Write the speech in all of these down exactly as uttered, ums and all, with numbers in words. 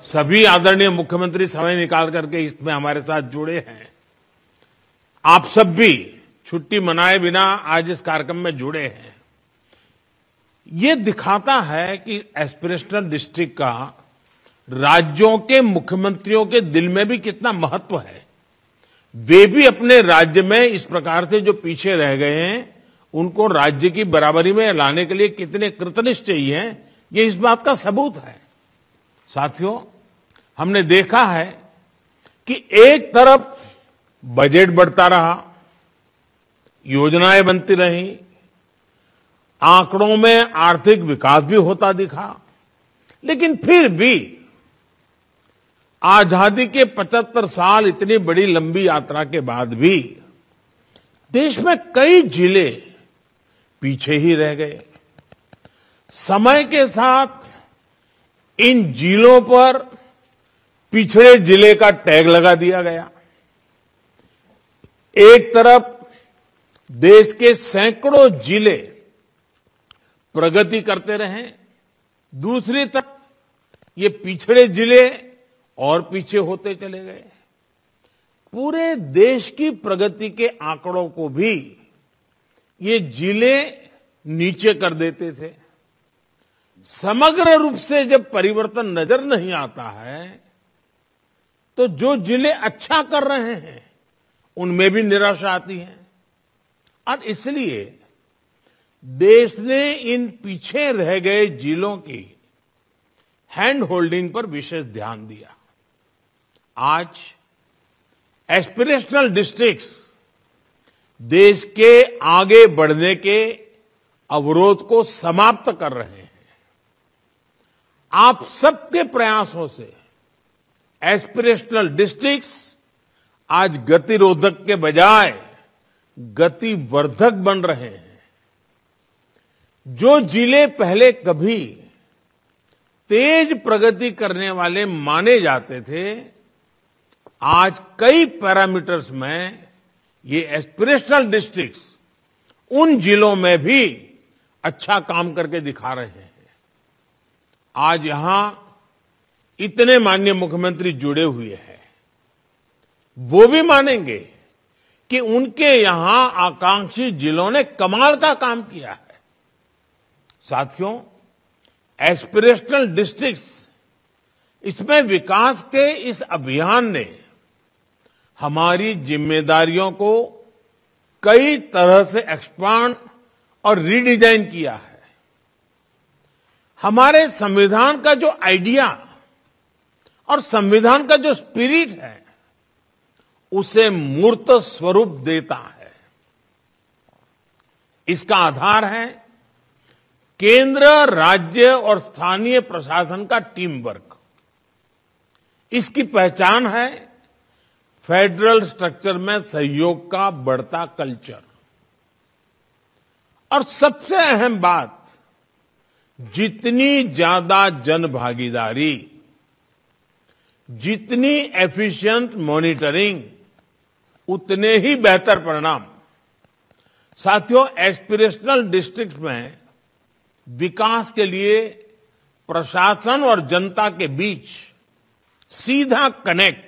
सभी आदरणीय मुख्यमंत्री समय निकाल करके इसमें हमारे साथ जुड़े हैं। आप सब भी छुट्टी मनाए बिना आज इस कार्यक्रम में जुड़े हैं। ये दिखाता है कि एस्पिरेशनल डिस्ट्रिक्ट का राज्यों के मुख्यमंत्रियों के दिल में भी कितना महत्व है। वे भी अपने राज्य में इस प्रकार से जो पीछे रह गए हैं उनको राज्य की बराबरी में लाने के लिए कितने कृतनिश्चयी हैं, ये इस बात का सबूत है। साथियों, हमने देखा है कि एक तरफ बजट बढ़ता रहा, योजनाएं बनती रहीं, आंकड़ों में आर्थिक विकास भी होता दिखा, लेकिन फिर भी आजादी के पचहत्तर साल इतनी बड़ी लंबी यात्रा के बाद भी देश में कई जिले पीछे ही रह गए। समय के साथ इन जिलों पर पिछड़े जिले का टैग लगा दिया गया। एक तरफ देश के सैकड़ों जिले प्रगति करते रहे, दूसरी तरफ ये पिछड़े जिले और पीछे होते चले गए। पूरे देश की प्रगति के आंकड़ों को भी ये जिले नीचे कर देते थे। समग्र रूप से जब परिवर्तन नजर नहीं आता है तो जो जिले अच्छा कर रहे हैं उनमें भी निराशा आती है, और इसलिए देश ने इन पीछे रह गए जिलों की हैंड होल्डिंग पर विशेष ध्यान दिया। आज एस्पिरेशनल डिस्ट्रिक्ट्स देश के आगे बढ़ने के अवरोध को समाप्त कर रहे हैं। आप सबके प्रयासों से एस्पिरेशनल डिस्ट्रिक्ट्स आज गतिरोधक के बजाय गतिवर्धक बन रहे हैं। जो जिले पहले कभी तेज प्रगति करने वाले माने जाते थे, आज कई पैरामीटर्स में ये एस्पिरेशनल डिस्ट्रिक्ट्स उन जिलों में भी अच्छा काम करके दिखा रहे हैं। आज यहां इतने माननीय मुख्यमंत्री जुड़े हुए हैं, वो भी मानेंगे कि उनके यहां आकांक्षी जिलों ने कमाल का काम किया है। साथियों, एस्पिरेशनल डिस्ट्रिक्ट्स, इसमें विकास के इस अभियान ने हमारी जिम्मेदारियों को कई तरह से एक्सपांड और रीडिजाइन किया है। हमारे संविधान का जो आइडिया और संविधान का जो स्पिरिट है उसे मूर्त स्वरूप देता है। इसका आधार है केंद्र, राज्य और स्थानीय प्रशासन का टीम वर्क। इसकी पहचान है फेडरल स्ट्रक्चर में सहयोग का बढ़ता कल्चर। और सबसे अहम बात, जितनी ज्यादा जन भागीदारी, जितनी एफिशिएंट मॉनिटरिंग, उतने ही बेहतर परिणाम। साथियों, एस्पिरेशनल डिस्ट्रिक्ट में विकास के लिए प्रशासन और जनता के बीच सीधा कनेक्ट,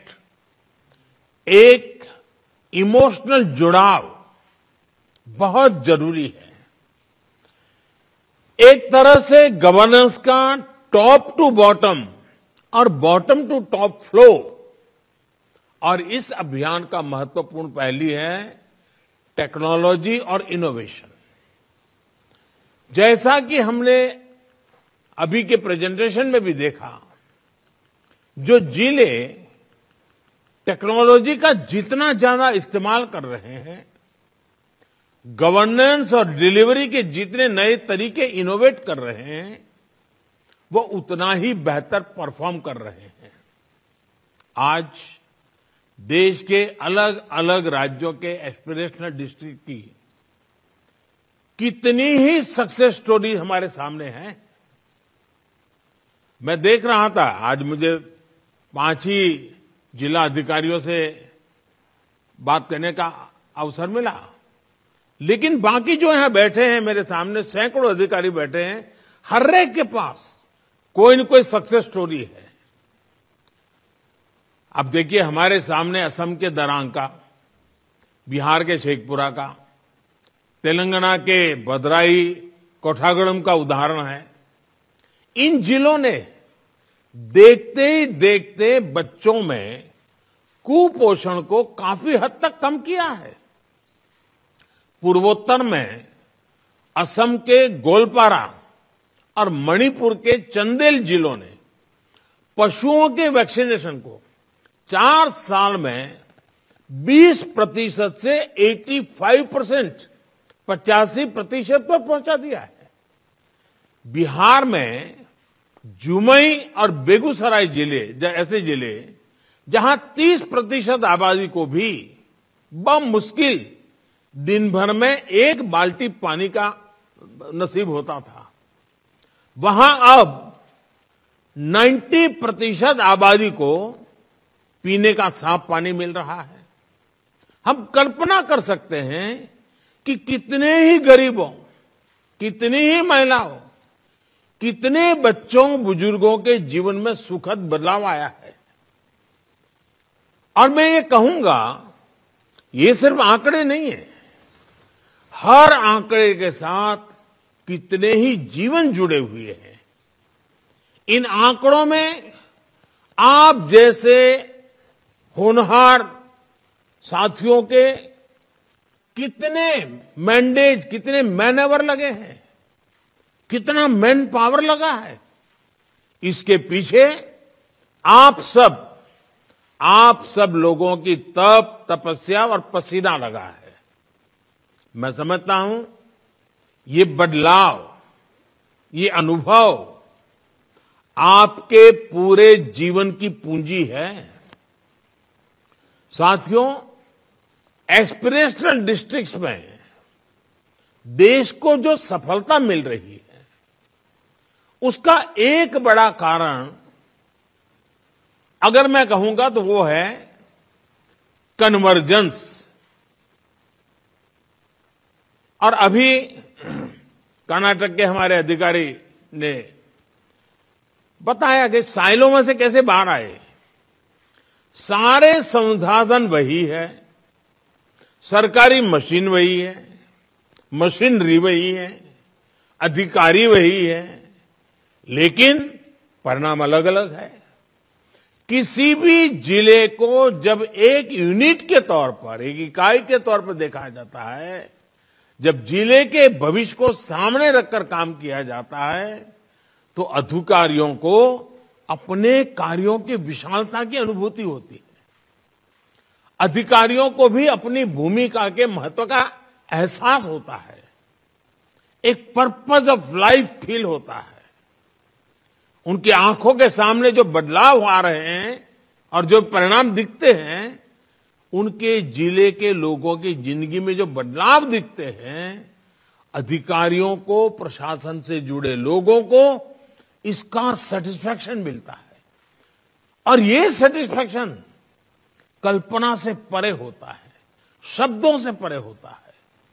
एक इमोशनल जुड़ाव बहुत जरूरी है। एक तरह से गवर्नेंस का टॉप टू बॉटम और बॉटम टू टॉप फ्लो, और इस अभियान का महत्वपूर्ण पहलू है टेक्नोलॉजी और इनोवेशन। जैसा कि हमने अभी के प्रेजेंटेशन में भी देखा, जो जिले टेक्नोलॉजी का जितना ज्यादा इस्तेमाल कर रहे हैं, गवर्नेंस और डिलीवरी के जितने नए तरीके इनोवेट कर रहे हैं, वो उतना ही बेहतर परफॉर्म कर रहे हैं। आज देश के अलग अलग राज्यों के एस्पिरेशनल डिस्ट्रिक्ट की कितनी ही सक्सेस स्टोरी हमारे सामने है। मैं देख रहा था, आज मुझे पांच ही जिला अधिकारियों से बात करने का अवसर मिला, लेकिन बाकी जो यहां बैठे हैं मेरे सामने, सैकड़ों अधिकारी बैठे हैं, हर एक के पास कोई न कोई सक्सेस स्टोरी है। अब देखिए, हमारे सामने असम के दरांग का, बिहार के शेखपुरा का, तेलंगाना के भद्राई कोठागुड़म का उदाहरण है। इन जिलों ने देखते ही देखते बच्चों में कुपोषण को काफी हद तक कम किया है। पूर्वोत्तर में असम के गोलपारा और मणिपुर के चंदेल जिलों ने पशुओं के वैक्सीनेशन को चार साल में बीस प्रतिशत से पचासी परसेंट पचासी प्रतिशत पर पहुंचा दिया है। बिहार में जुमई और बेगूसराय जिले ऐसे जिले जहां तीस प्रतिशत आबादी को भी बमुश्किल दिन भर में एक बाल्टी पानी का नसीब होता था, वहां अब नब्बे प्रतिशत आबादी को पीने का साफ पानी मिल रहा है। हम कल्पना कर सकते हैं कि कितने ही गरीबों, कितनी ही महिलाओं, कितने बच्चों बुजुर्गों के जीवन में सुखद बदलाव आया है। और मैं ये कहूंगा, ये सिर्फ आंकड़े नहीं है, हर आंकड़े के साथ कितने ही जीवन जुड़े हुए हैं। इन आंकड़ों में आप जैसे होनहार साथियों के कितने मैंडेज, कितने मैनएवर लगे हैं, कितना मैन पावर लगा है। इसके पीछे आप सब आप सब लोगों की तप, तपस्या और पसीना लगा है। मैं समझता हूं ये बदलाव, ये अनुभव आपके पूरे जीवन की पूंजी है। साथियों, एस्पिरेशनल डिस्ट्रिक्ट्स में देश को जो सफलता मिल रही है, उसका एक बड़ा कारण अगर मैं कहूंगा तो वो है कन्वर्जेंस। और अभी कर्नाटक के हमारे अधिकारी ने बताया कि साइलों में से कैसे बाहर आए। सारे संसाधन वही है, सरकारी मशीन वही है, मशीनरी वही है, अधिकारी वही है, लेकिन परिणाम अलग अलग है। किसी भी जिले को जब एक यूनिट के तौर पर, एक इकाई के तौर पर देखा जाता है, जब जिले के भविष्य को सामने रखकर काम किया जाता है, तो अधिकारियों को अपने कार्यों की विशालता की अनुभूति होती है। अधिकारियों को भी अपनी भूमिका के महत्व का एहसास होता है, एक पर्पस ऑफ लाइफ फील होता है। उनकी आंखों के सामने जो बदलाव आ रहे हैं और जो परिणाम दिखते हैं, उनके जिले के लोगों की जिंदगी में जो बदलाव दिखते हैं, अधिकारियों को, प्रशासन से जुड़े लोगों को इसका सेटिस्फैक्शन मिलता है। और ये सेटिस्फैक्शन कल्पना से परे होता है, शब्दों से परे होता है।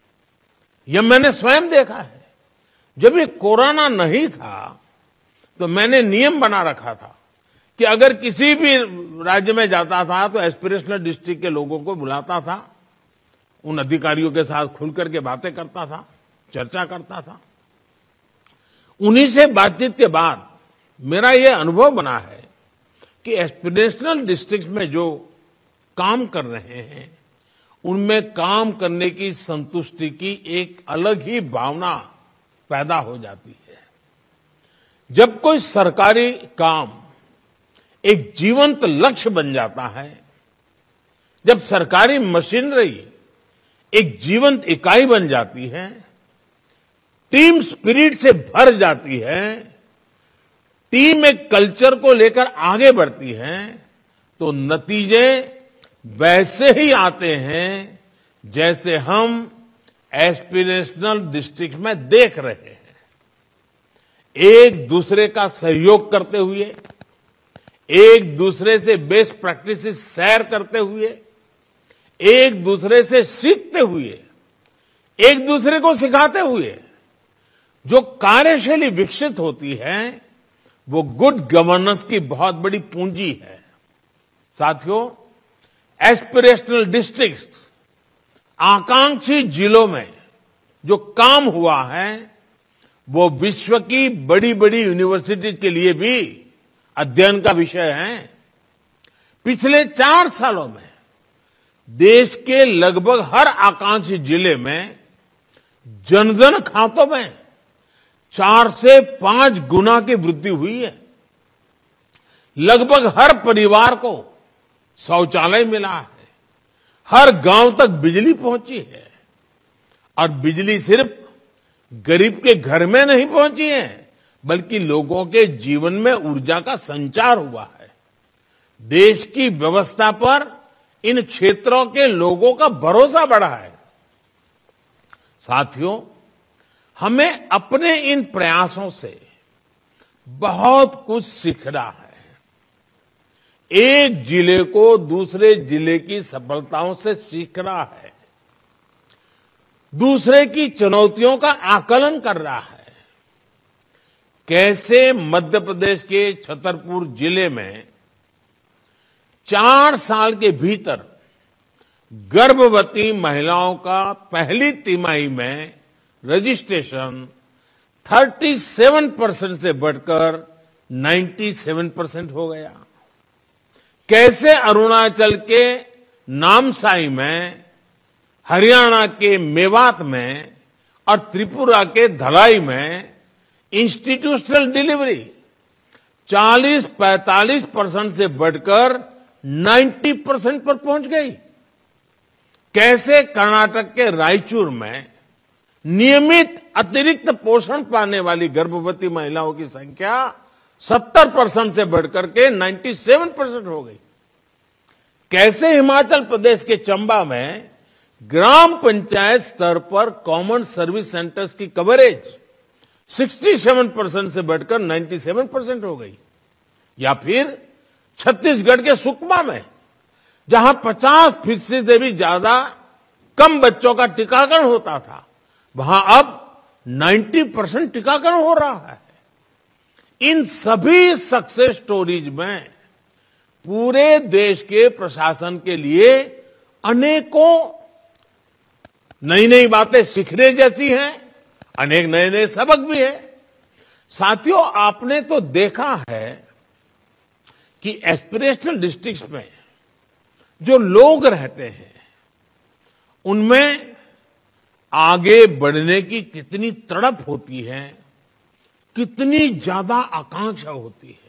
यह मैंने स्वयं देखा है। जब ये कोरोना नहीं था तो मैंने नियम बना रखा था कि अगर किसी भी राज्य में जाता था तो एस्पिरेशनल डिस्ट्रिक्ट के लोगों को बुलाता था, उन अधिकारियों के साथ खुलकर के बातें करता था, चर्चा करता था। उन्हीं से बातचीत के बाद मेरा यह अनुभव बना है कि एस्पिरेशनल डिस्ट्रिक्ट में जो काम कर रहे हैं, उनमें काम करने की संतुष्टि की एक अलग ही भावना पैदा हो जाती है। जब कोई सरकारी काम एक जीवंत लक्ष्य बन जाता है, जब सरकारी मशीनरी एक जीवंत इकाई बन जाती है, टीम स्पिरिट से भर जाती है, टीम एक कल्चर को लेकर आगे बढ़ती है, तो नतीजे वैसे ही आते हैं जैसे हम एस्पिरेशनल डिस्ट्रिक्ट में देख रहे हैं। एक दूसरे का सहयोग करते हुए, एक दूसरे से बेस्ट प्रैक्टिसेस शेयर करते हुए, एक दूसरे से सीखते हुए, एक दूसरे को सिखाते हुए जो कार्यशैली विकसित होती है, वो गुड गवर्नेंस की बहुत बड़ी पूंजी है। साथियों, एस्पिरेशनल डिस्ट्रिक्ट, आकांक्षी जिलों में जो काम हुआ है वो विश्व की बड़ी बड़ी यूनिवर्सिटी के लिए भी अध्ययन का विषय है। पिछले चार सालों में देश के लगभग हर आकांक्षी जिले में जनधन खातों में चार से पांच गुना की वृद्धि हुई है। लगभग हर परिवार को शौचालय मिला है, हर गांव तक बिजली पहुंची है, और बिजली सिर्फ गरीब के घर में नहीं पहुंची है बल्कि लोगों के जीवन में ऊर्जा का संचार हुआ है। देश की व्यवस्था पर इन क्षेत्रों के लोगों का भरोसा बढ़ा है। साथियों, हमें अपने इन प्रयासों से बहुत कुछ सीखना है। एक जिले को दूसरे जिले की सफलताओं से सीखना है, दूसरे की चुनौतियों का आकलन कर रहा है। कैसे मध्य प्रदेश के छतरपुर जिले में चार साल के भीतर गर्भवती महिलाओं का पहली तिमाही में रजिस्ट्रेशन सैंतीस परसेंट से बढ़कर सत्तानवे परसेंट हो गया। कैसे अरुणाचल के नामसाई में, हरियाणा के मेवात में और त्रिपुरा के धलाई में इंस्टीट्यूशनल डिलीवरी चालीस पैंतालीस परसेंट से बढ़कर नब्बे परसेंट पर पहुंच गई। कैसे कर्नाटक के रायचूर में नियमित अतिरिक्त पोषण पाने वाली गर्भवती महिलाओं की संख्या सत्तर परसेंट से बढ़कर के सत्तानवे परसेंट हो गई। कैसे हिमाचल प्रदेश के चंबा में ग्राम पंचायत स्तर पर कॉमन सर्विस सेंटर्स की कवरेज सड़सठ परसेंट से बढ़कर सत्तानवे परसेंट हो गई। या फिर छत्तीसगढ़ के सुकमा में जहां पचास फीसदी से भी ज्यादा कम बच्चों का टीकाकरण होता था, वहां अब नब्बे परसेंट टीकाकरण हो रहा है। इन सभी सक्सेस स्टोरीज में पूरे देश के प्रशासन के लिए अनेकों नई नई बातें सीखने जैसी हैं, अनेक नए नए सबक भी है। साथियों, आपने तो देखा है कि एस्पिरेशनल डिस्ट्रिक्ट्स में जो लोग रहते हैं उनमें आगे बढ़ने की कितनी तड़प होती है, कितनी ज्यादा आकांक्षा होती है।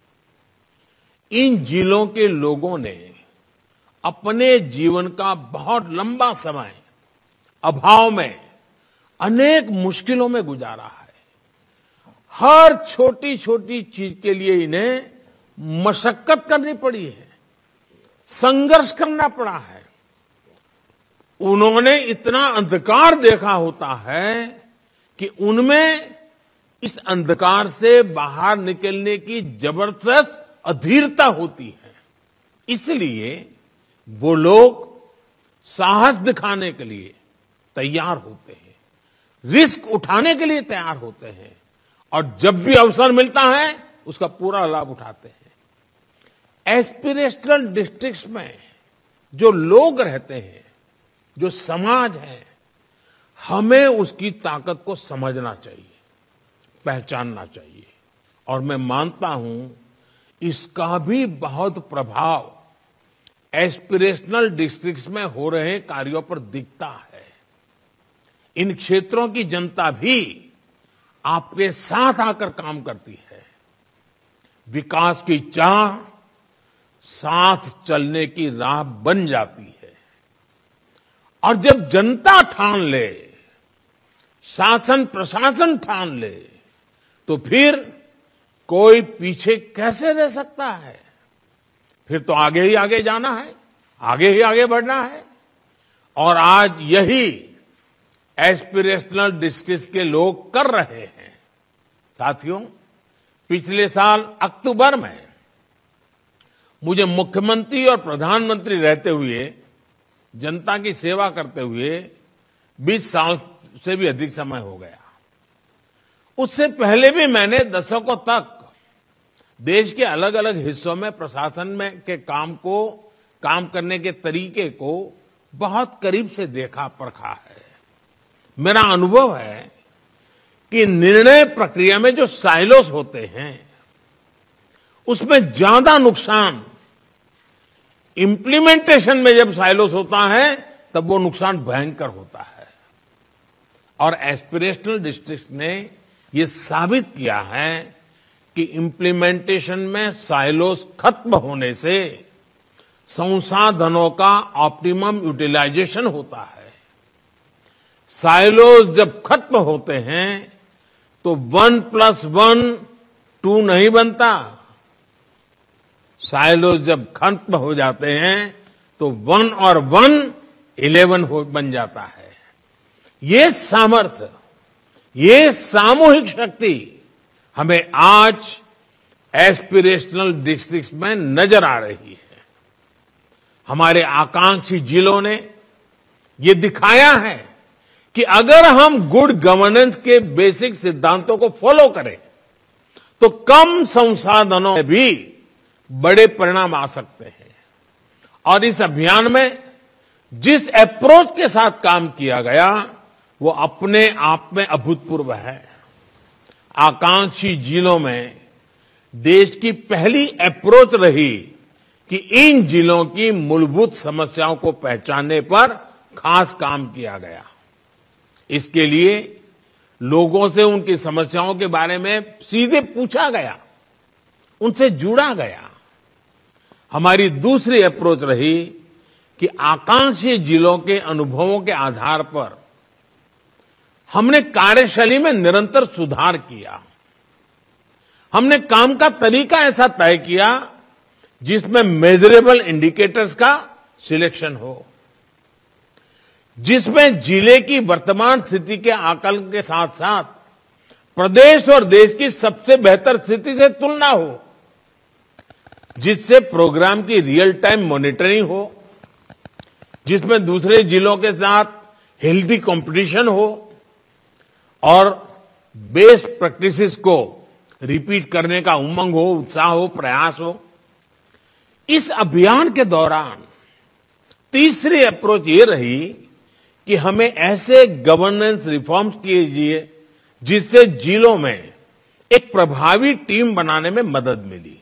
इन जिलों के लोगों ने अपने जीवन का बहुत लंबा समय अभाव में अनेक मुश्किलों में गुजारा है। हर छोटी छोटी चीज के लिए इन्हें मशक्कत करनी पड़ी है, संघर्ष करना पड़ा है। उन्होंने इतना अंधकार देखा होता है कि उनमें इस अंधकार से बाहर निकलने की जबरदस्त अधीरता होती है। इसलिए वो लोग साहस दिखाने के लिए तैयार होते हैं, रिस्क उठाने के लिए तैयार होते हैं, और जब भी अवसर मिलता है उसका पूरा लाभ उठाते हैं। एस्पिरेशनल डिस्ट्रिक्ट्स में जो लोग रहते हैं, जो समाज है, हमें उसकी ताकत को समझना चाहिए, पहचानना चाहिए। और मैं मानता हूं इसका भी बहुत प्रभाव एस्पिरेशनल डिस्ट्रिक्ट्स में हो रहे कार्यों पर दिखता है। इन क्षेत्रों की जनता भी आपके साथ आकर काम करती है। विकास की चाह साथ चलने की राह बन जाती है। और जब जनता ठान ले, शासन प्रशासन ठान ले, तो फिर कोई पीछे कैसे रह सकता है। फिर तो आगे ही आगे जाना है, आगे ही आगे बढ़ना है। और आज यही एस्पिरेशनल डिस्ट्रिक्ट के लोग कर रहे हैं। साथियों, पिछले साल अक्टूबर में मुझे मुख्यमंत्री और प्रधानमंत्री रहते हुए, जनता की सेवा करते हुए बीस साल से भी अधिक समय हो गया। उससे पहले भी मैंने दशकों तक देश के अलग अलग हिस्सों में प्रशासन में के काम को काम करने के तरीके को बहुत करीब से देखा परखा है। मेरा अनुभव है कि निर्णय प्रक्रिया में जो साइलोस होते हैं उसमें ज्यादा नुकसान इम्प्लीमेंटेशन में जब साइलोस होता है तब वो नुकसान भयंकर होता है। और एस्पिरेशनल डिस्ट्रिक्ट ने ये साबित किया है कि इम्प्लीमेंटेशन में साइलोस खत्म होने से संसाधनों का ऑप्टिमम यूटिलाइजेशन होता है। साइलोस जब खत्म होते हैं तो वन प्लस वन टू नहीं बनता। साइलोस जब खत्म हो जाते हैं तो वन और वन इलेवन हो बन जाता है। ये सामर्थ्य, ये सामूहिक शक्ति हमें आज एस्पिरेशनल डिस्ट्रिक्ट्स में नजर आ रही है। हमारे आकांक्षी जिलों ने ये दिखाया है कि अगर हम गुड गवर्नेंस के बेसिक सिद्धांतों को फॉलो करें तो कम संसाधनों में भी बड़े परिणाम आ सकते हैं। और इस अभियान में जिस अप्रोच के साथ काम किया गया वो अपने आप में अभूतपूर्व है। आकांक्षी जिलों में देश की पहली अप्रोच रही कि इन जिलों की मूलभूत समस्याओं को पहचानने पर खास काम किया गया। इसके लिए लोगों से उनकी समस्याओं के बारे में सीधे पूछा गया, उनसे जुड़ा गया। हमारी दूसरी अप्रोच रही कि आकांक्षी जिलों के अनुभवों के आधार पर हमने कार्यशैली में निरंतर सुधार किया। हमने काम का तरीका ऐसा तय किया जिसमें मेजरेबल इंडिकेटर्स का सिलेक्शन हो, जिसमें जिले की वर्तमान स्थिति के आकलन के साथ साथ प्रदेश और देश की सबसे बेहतर स्थिति से तुलना हो, जिससे प्रोग्राम की रियल टाइम मॉनिटरिंग हो, जिसमें दूसरे जिलों के साथ हेल्दी कंपटीशन हो और बेस्ट प्रैक्टिसेस को रिपीट करने का उमंग हो, उत्साह हो, प्रयास हो। इस अभियान के दौरान तीसरी अप्रोच ये रही कि हमें ऐसे गवर्नेंस रिफॉर्म्स कीजिए जिससे जिलों में एक प्रभावी टीम बनाने में मदद मिली।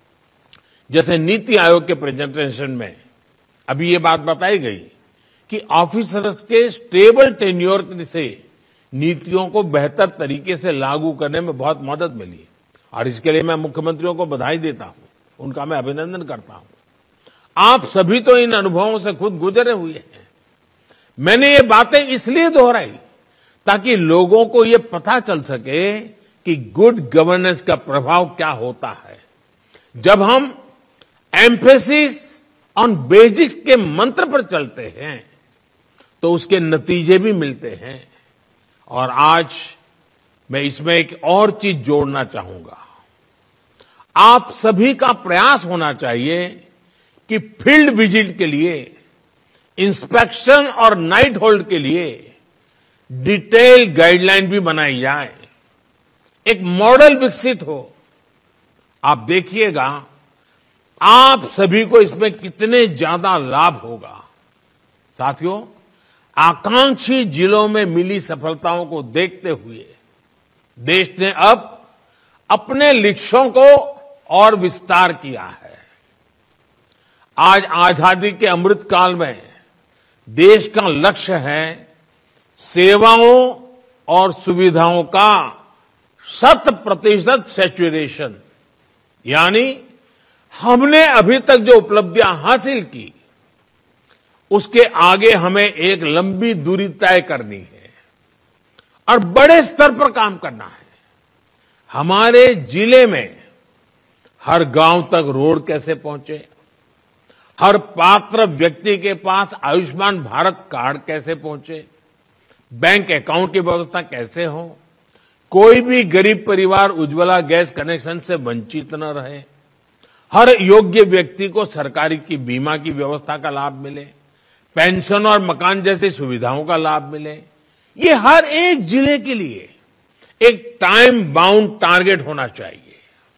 जैसे नीति आयोग के प्रेजेंटेशन में अभी ये बात बताई गई कि ऑफिसर्स के स्टेबल टेन्योर से नीतियों को बेहतर तरीके से लागू करने में बहुत मदद मिली। और इसके लिए मैं मुख्यमंत्रियों को बधाई देता हूं, उनका मैं अभिनंदन करता हूं। आप सभी तो इन अनुभवों से खुद गुजरे हुए हैं। मैंने ये बातें इसलिए दोहराई ताकि लोगों को ये पता चल सके कि गुड गवर्नेंस का प्रभाव क्या होता है। जब हम एम्फेसिस ऑन बेसिक्स के मंत्र पर चलते हैं तो उसके नतीजे भी मिलते हैं। और आज मैं इसमें एक और चीज जोड़ना चाहूंगा। आप सभी का प्रयास होना चाहिए कि फील्ड विजिट के लिए, इंस्पेक्शन और नाइट होल्ड के लिए डिटेल गाइडलाइन भी बनाई जाए, एक मॉडल विकसित हो। आप देखिएगा आप सभी को इसमें कितने ज्यादा लाभ होगा। साथियों, आकांक्षी जिलों में मिली सफलताओं को देखते हुए देश ने अब अपने लक्ष्यों को और विस्तार किया है। आज आजादी के अमृत काल में देश का लक्ष्य है सेवाओं और सुविधाओं का शत प्रतिशत सैचुरेशन, यानी हमने अभी तक जो उपलब्धियां हासिल की उसके आगे हमें एक लंबी दूरी तय करनी है और बड़े स्तर पर काम करना है। हमारे जिले में हर गांव तक रोड कैसे पहुंचे, हर पात्र व्यक्ति के पास आयुष्मान भारत कार्ड कैसे पहुंचे, बैंक अकाउंट की व्यवस्था कैसे हो, कोई भी गरीब परिवार उज्ज्वला गैस कनेक्शन से वंचित न रहे, हर योग्य व्यक्ति को सरकारी की बीमा की व्यवस्था का लाभ मिले, पेंशन और मकान जैसी सुविधाओं का लाभ मिले। ये हर एक जिले के लिए एक टाइम बाउंड टारगेट होना चाहिए।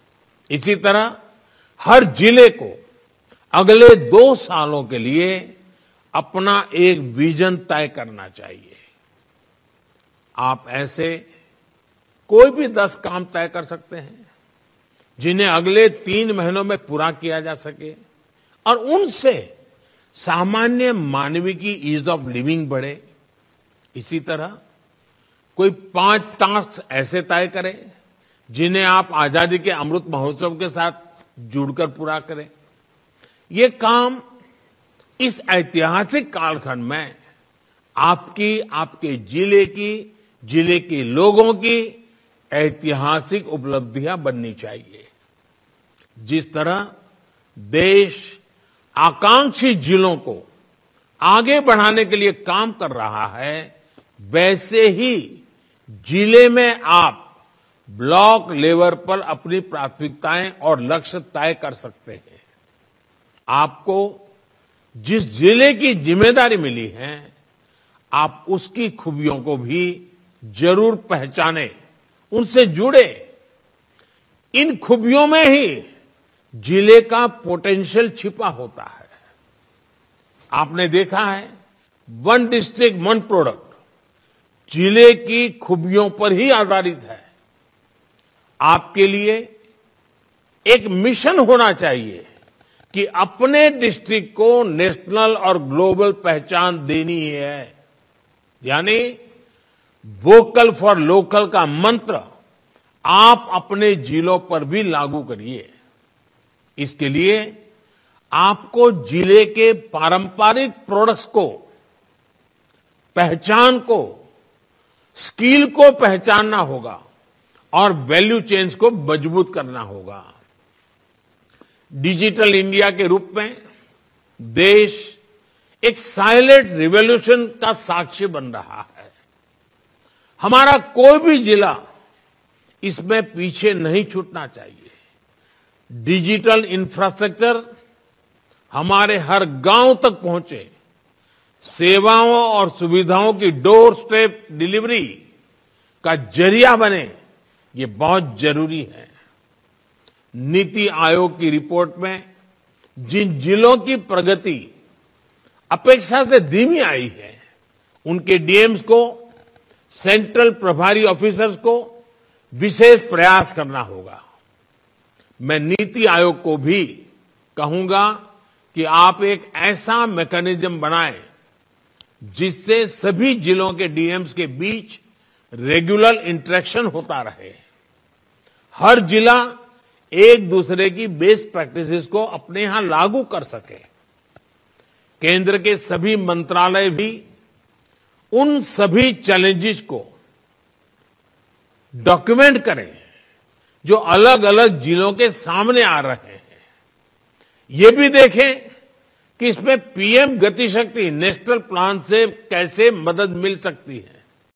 इसी तरह हर जिले को अगले दो सालों के लिए अपना एक विजन तय करना चाहिए। आप ऐसे कोई भी दस काम तय कर सकते हैं जिन्हें अगले तीन महीनों में पूरा किया जा सके और उनसे सामान्य मानवीय की ईज ऑफ लिविंग बढ़े। इसी तरह कोई पांच टास्क ऐसे तय करें जिन्हें आप आजादी के अमृत महोत्सव के साथ जुड़कर पूरा करें। ये काम इस ऐतिहासिक कालखंड में आपकी, आपके जिले की, जिले के लोगों की ऐतिहासिक उपलब्धियां बननी चाहिए। जिस तरह देश आकांक्षी जिलों को आगे बढ़ाने के लिए काम कर रहा है, वैसे ही जिले में आप ब्लॉक लेवल पर अपनी प्राथमिकताएं और लक्ष्य तय कर सकते हैं। आपको जिस जिले की जिम्मेदारी मिली है, आप उसकी खूबियों को भी जरूर पहचानें, उनसे जुड़े। इन खूबियों में ही जिले का पोटेंशियल छिपा होता है। आपने देखा है, वन डिस्ट्रिक्ट वन प्रोडक्ट जिले की खूबियों पर ही आधारित है। आपके लिए एक मिशन होना चाहिए कि अपने डिस्ट्रिक्ट को नेशनल और ग्लोबल पहचान देनी है। यानी वोकल फॉर लोकल का मंत्र आप अपने जिलों पर भी लागू करिए। इसके लिए आपको जिले के पारंपरिक प्रोडक्ट्स को, पहचान को, स्किल को पहचानना होगा और वैल्यू चेन्स को मजबूत करना होगा। डिजिटल इंडिया के रूप में देश एक साइलेंट रिवॉल्यूशन का साक्षी बन रहा है। हमारा कोई भी जिला इसमें पीछे नहीं छूटना चाहिए। डिजिटल इंफ्रास्ट्रक्चर हमारे हर गांव तक पहुंचे, सेवाओं और सुविधाओं की डोर स्टेप डिलीवरी का जरिया बने, ये बहुत जरूरी है। नीति आयोग की रिपोर्ट में जिन जिलों की प्रगति अपेक्षा से धीमी आई है, उनके डीएम्स को, सेंट्रल प्रभारी ऑफिसर्स को विशेष प्रयास करना होगा। मैं नीति आयोग को भी कहूंगा कि आप एक ऐसा मैकेनिज्म बनाएं जिससे सभी जिलों के डीएम्स के बीच रेगुलर इंटरेक्शन होता रहे। हर जिला एक दूसरे की बेस्ट प्रैक्टिसेस को अपने यहां लागू कर सके। केंद्र के सभी मंत्रालय भी उन सभी चैलेंजेस को डॉक्यूमेंट करें जो अलग अलग जिलों के सामने आ रहे हैं। ये भी देखें कि इसमें पीएम गति शक्ति नेशनल प्लान से कैसे मदद मिल सकती है।